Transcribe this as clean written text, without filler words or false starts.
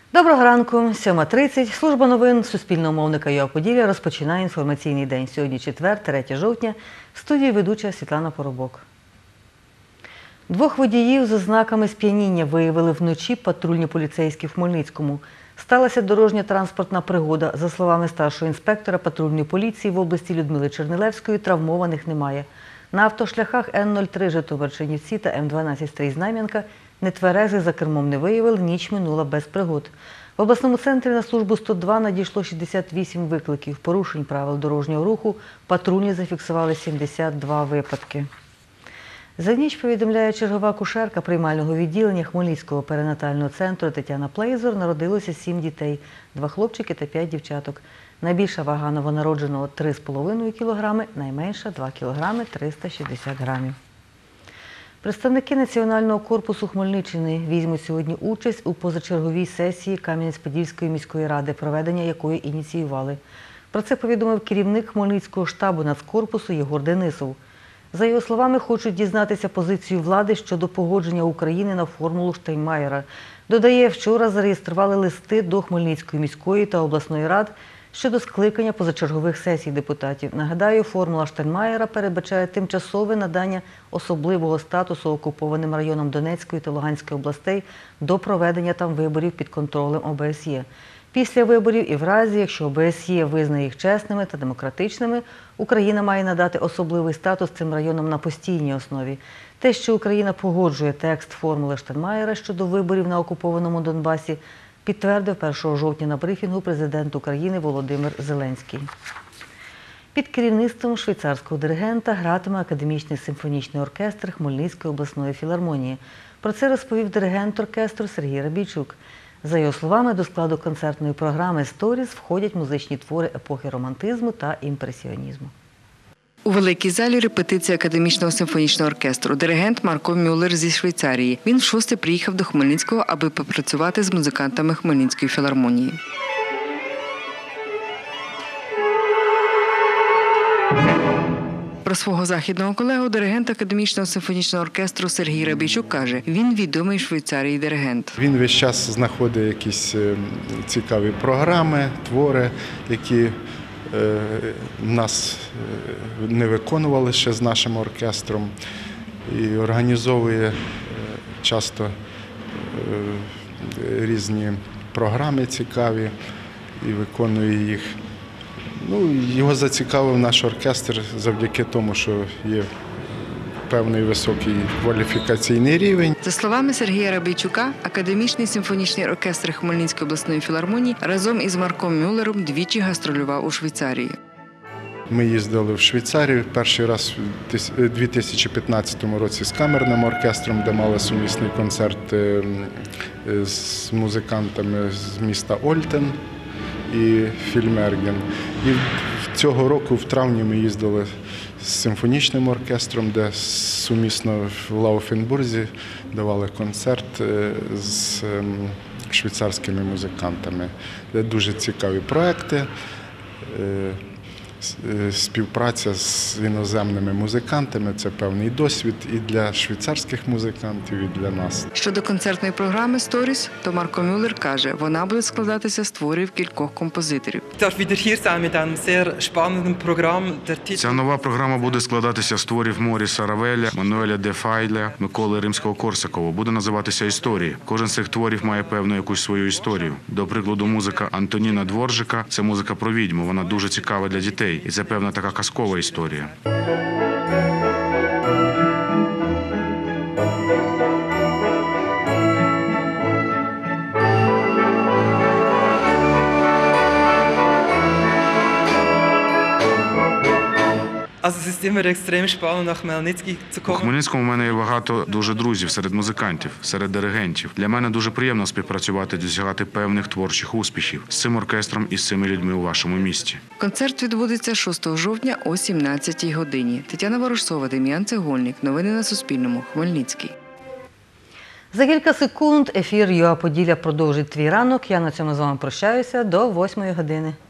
Доброго ранку, 7:30. Служба новин Суспільного мовника ЮА Поділля розпочинає інформаційний день. Сьогодні четвер, 3 жовтня. В студії ведуча Світлана Поробок. 2 водіїв з ознаками сп'яніння виявили вночі патрульні поліцейські в Хмельницькому. Сталася дорожньо-транспортна пригода. За словами старшого інспектора патрульної поліції в області Людмили Чернилевської, травмованих немає. На автошляхах Н-03 Житомир-Чернівці та М-12 Стрий-Знам'янка нетверезих за кермом не виявили, ніч минула без пригод. В обласному центрі на службу 102 надійшло 68 викликів. Порушень правил дорожнього руху патрульні зафіксували 72 випадки. За ніч, повідомляє чергова акушерка приймального відділення Хмельницького перинатального центру Тетяна Плейзор, народилося 7 дітей – 2 хлопчики та 5 дівчаток. Найбільша вага новонародженого – 3,5 кг, найменша – 2 кг 360 грамів. Представники Національного корпусу Хмельниччини візьмуть сьогодні участь у позачерговій сесії Кам'янець-Подільської міської ради, проведення якої ініціювали. Про це повідомив керівник Хмельницького штабу Нацкорпусу Єгор Денисов. За його словами, хочуть дізнатися позицію влади щодо погодження України на формулу Штайнмаєра. Додає, вчора зареєстрували листи до Хмельницької міської та обласної рад щодо скликання позачергових сесій депутатів. Нагадаю, формула Штайнмаєра передбачає тимчасове надання особливого статусу окупованим районам Донецької та Луганської областей до проведення там виборів під контролем ОБСЄ. Після виборів і в разі, якщо ОБСЄ визнає їх чесними та демократичними, Україна має надати особливий статус цим районам на постійній основі. Те, що Україна погоджує текст формули Штайнмаєра щодо виборів на окупованому Донбасі, підтвердив 1 жовтня на брифінгу президент України Володимир Зеленський. Під керівництвом швейцарського диригента гратиме академічний симфонічний оркестр Хмельницької обласної філармонії. Про це розповів диригент оркестру Сергій Рабійчук. За його словами, до складу концертної програми «Сторіс» входять музичні твори епохи романтизму та імпресіонізму. У великій залі репетиція академічного симфонічного оркестру. Диригент Марко Мюллер зі Швейцарії. Він вшосте приїхав до Хмельницького, аби попрацювати з музикантами Хмельницької філармонії. Про свого західного колегу диригент академічного симфонічного оркестру Сергій Рабійчук каже, він відомий в Швейцарії диригент. Він весь час знаходить якісь цікаві програми, твори, які нас не виконували ще з нашим оркестром, і організовує часто різні програми цікаві і виконує їх. Його зацікавив наш оркестр завдяки тому, що є певний високий кваліфікаційний рівень. За словами Сергія Рабійчука, академічний симфонічний оркестр Хмельницької обласної філармонії разом із Марком Мюллером двічі гастролював у Швейцарії. Ми їздили в Швейцарію перший раз у 2015 році з камерним оркестром, де мали сумісний концерт з музикантами з міста Ольтен і Фільмерген. І цього року, в травні, ми їздили з симфонічним оркестром, де сумісно в Лауфенбурзі давали концерт з швейцарськими музикантами. Це дуже цікаві проекти, співпраця з іноземними музикантами – це певний досвід і для швейцарських музикантів, і для нас. Щодо концертної програми «Сторіс», то Марко Мюллер каже, вона буде складатися з творів кількох композиторів. Ця нова програма буде складатися з творів Моріса Равеля, Мануеля де Файля, Миколи Римського-Корсакова. Буде називатися «Історії». Кожен з цих творів має певну якусь свою історію. До прикладу, музика Антоніна Дворжика – це музика про відьму. Вона дуже цікава для дітей. І це певна така казкова історія. У Хмельницькому в мене є багато дуже друзів серед музикантів, серед диригентів. Для мене дуже приємно співпрацювати, досягати певних творчих успіхів з цим оркестром і з цими людьми у вашому місті. Концерт відбудеться 6 жовтня о 17-й годині. Тетяна Ворожцова, Дем'ян Цегольник. Новини на Суспільному. Хмельницький. За кілька секунд ефір ЮА Поділля продовжить твій ранок. Я на цьому з вами прощаюся до 8 години.